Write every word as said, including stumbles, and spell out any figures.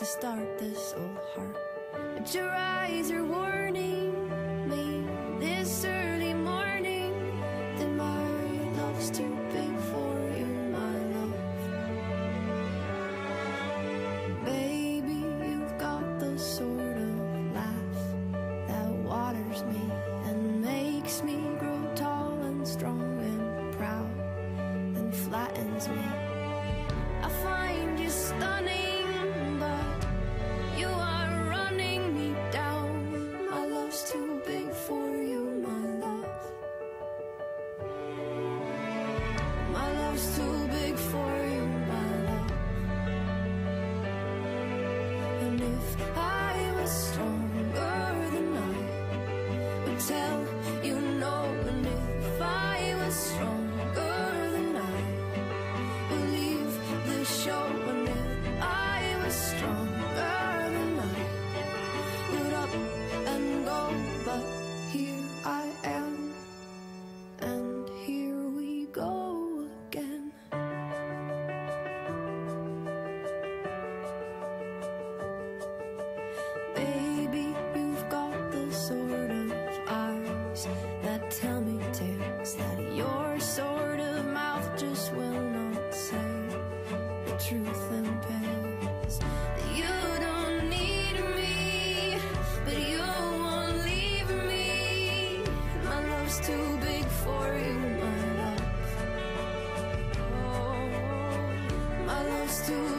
start this old heart. But your eyes are warning me this early morning that my love's too big for you, my love. Baby, you've got the sort of laugh that waters me and makes me grow tall and strong and proud, then flattens me. I find you stunning, but you are running me down. My love's too big for you, my love. My love's too big for you, my love. And if I was stronger than I would tell you no, and if I was stronger than I would leave the show, and if I was stronger than I would up and go, but here I am, and here we go again. Baby, you've got the sort of eyes that tell me tales that your sort of mouth just will not say. The truth impales that you don't need me, but you won't leave me. My love's too big for you, my love. Oh, my love's too